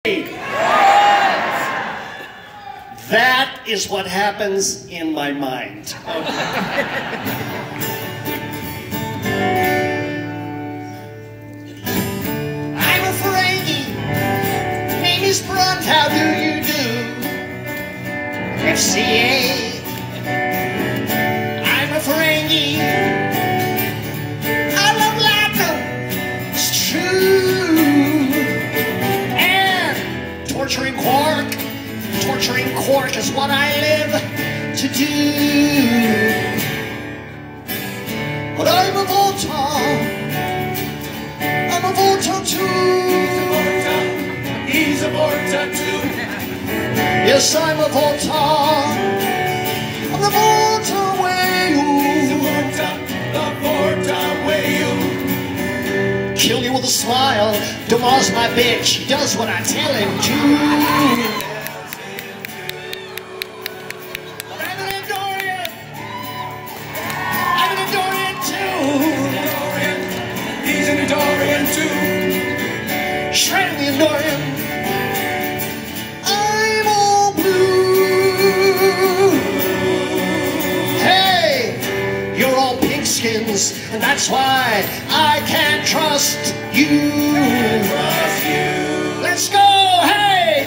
That is what happens in my mind. I'm a Ferengi. Name is Brunt. How do you do? FCA. I'm a Ferengi. I love Latin. It's true. And torturing Quark. Torturing Quark is what I live to do. But I'm a Voltar. I'm a Voltar too. He's a Voltar too. Yes, I'm a Voltar. I'm the Voltar way. He's a Voltar, the Voltar way. Kill you with a smile. Damar's my bitch. He does what I tell him to. Shred the Andorian. I'm all blue. Hey, you're all pinkskins, and that's why I can't trust you. Let's go, hey!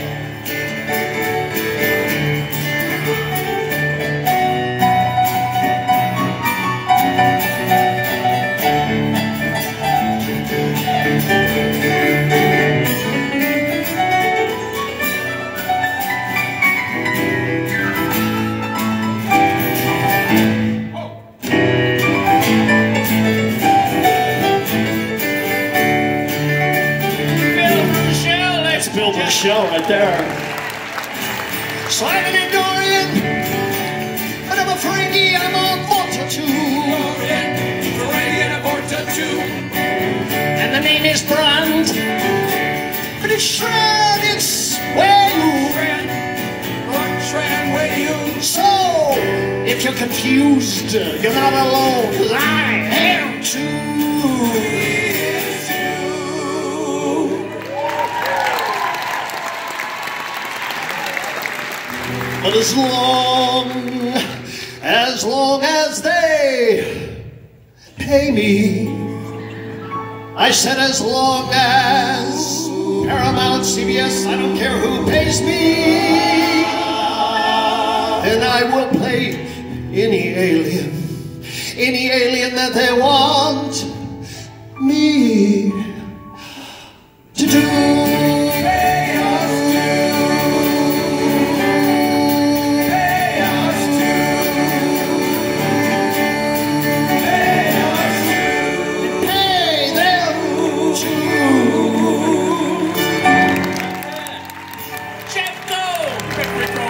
Build a show right there. So I'm an Andorian, but I'm a Ferengi, I'm a Voltar too. Ferengi and a Voltar too. And the name is Brunt, but it's Shred, it's Wayu. Shred, Wayu. So, if you're confused, you're not alone, 'cause I am too. But as long as they pay me, I said as long as Paramount, CBS, I don't care who pays me, then I will play any alien that they want me to do. Jeff, go!